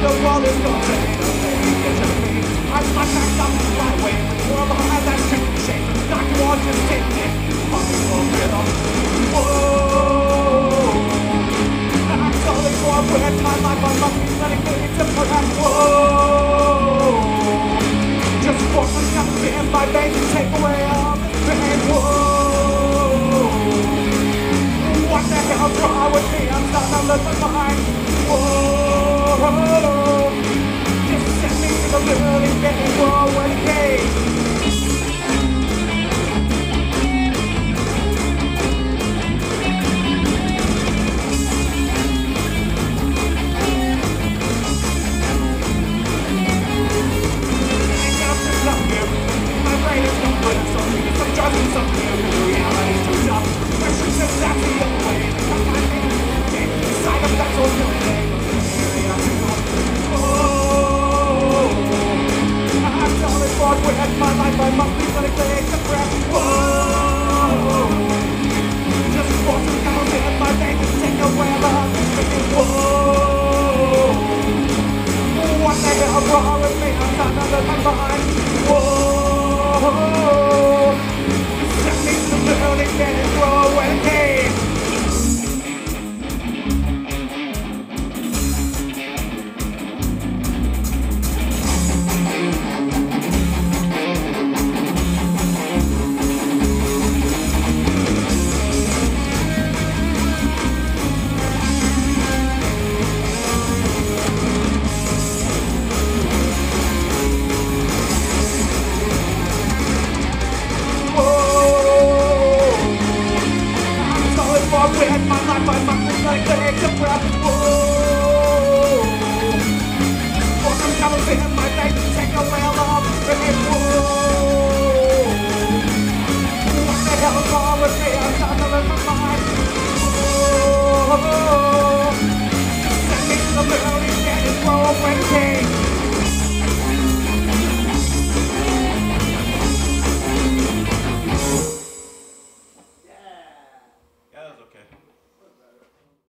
the world is gonna say to me. I might back up my way, more behind that stupid shape. Not you want to sit there, fucking for rhythm. Whoa, I'm calling for a breath, my life, I'm lucky, letting me to perhaps. Whoa, just force myself in my veins and take away all the pain. Whoa, what the hell's wrong with me? I'm starting to lose my mind. Whoa, just send me to the really big world where